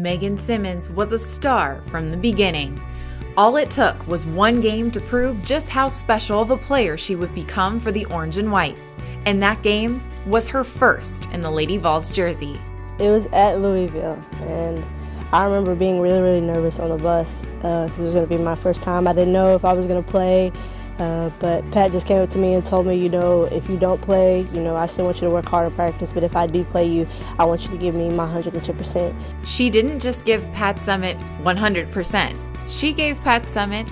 Meighan Simmons was a star from the beginning. All it took was one game to prove just how special of a player she would become for the orange and white. And that game was her first in the Lady Vols jersey. It was at Louisville, and I remember being really nervous on the bus because it was going to be my first time. I didn't know if I was going to play, but Pat just came up to me and told me, if you don't play, I still want you to work hard in practice, but if I do play you, I want you to give me my 110%. She didn't just give Pat Summitt 100%. She gave Pat Summitt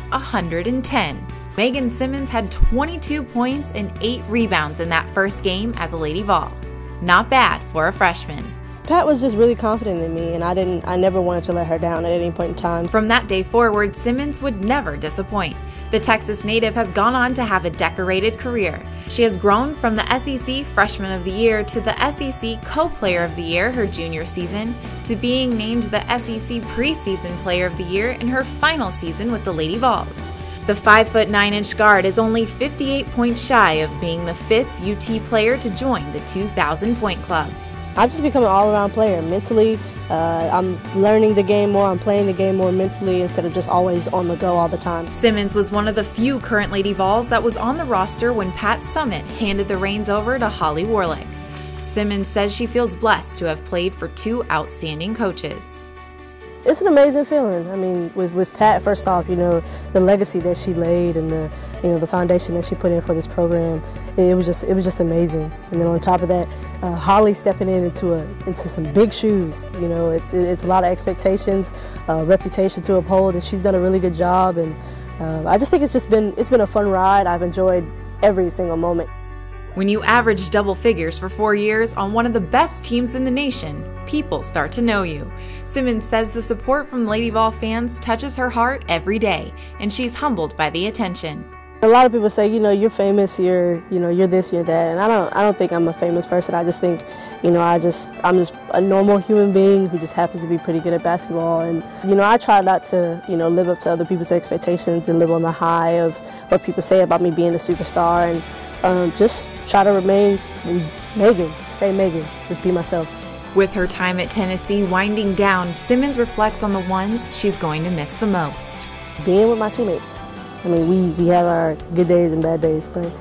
110. Meighan Simmons had 22 points and 8 rebounds in that first game as a Lady Vol. Not bad for a freshman. Pat was just really confident in me, and I never wanted to let her down at any point in time. From that day forward, Simmons would never disappoint. The Texas native has gone on to have a decorated career. She has grown from the SEC Freshman of the Year to the SEC Co-Player of the Year her junior season, to being named the SEC Preseason Player of the Year in her final season with the Lady Vols. The 5'9" guard is only 58 points shy of being the 5th UT player to join the 2,000-point club. I've just become an all-around player. Mentally, I'm learning the game more, I'm playing the game more mentally instead of just always on the go all the time. Simmons was one of the few current Lady Vols that was on the roster when Pat Summitt handed the reins over to Holly Warlick. Simmons says she feels blessed to have played for 2 outstanding coaches. It's an amazing feeling. I mean, with Pat, first off, the legacy that she laid and the foundation that she put in for this program, it was just amazing. And then on top of that, Holly stepping into some big shoes. It's a lot of expectations, reputation to uphold, and she's done a really good job. And I just think it's been a fun ride. I've enjoyed every single moment. When you average double figures for 4 years on one of the best teams in the nation, people start to know you. Simmons says the support from Lady Vol fans touches her heart every day, and she's humbled by the attention. A lot of people say, you're famous, you're this, you're that, and I don't think I'm a famous person. I just think, I'm just a normal human being who just happens to be pretty good at basketball. And I try not to, live up to other people's expectations and live on the high of what people say about me being a superstar, and just try to remain Meighan, stay Meighan, just be myself. With her time at Tennessee winding down, Simmons reflects on the ones she's going to miss the most. Being with my teammates. I mean, we have our good days and bad days, but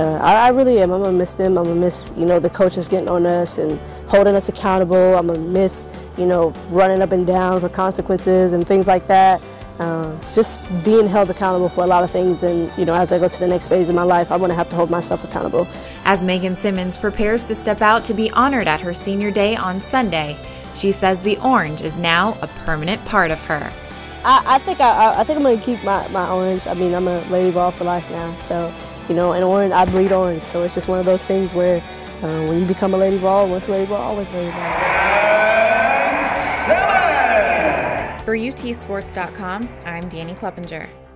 I really am. I'm going to miss them. I'm going to miss, the coaches getting on us and holding us accountable. I'm going to miss, running up and down for consequences and things like that. Just being held accountable for a lot of things, and as I go to the next phase of my life, I'm going to have to hold myself accountable. As Meighan Simmons prepares to step out to be honored at her senior day on Sunday, she says the orange is now a permanent part of her. I think I'm going to keep my orange. I mean, I'm a Lady Vol for life now, so and orange, I bleed orange, so it's just one of those things where when you become a Lady Vol, once a Lady Vol, always Lady Vol. For UTSports.com, I'm Danny Kleppinger.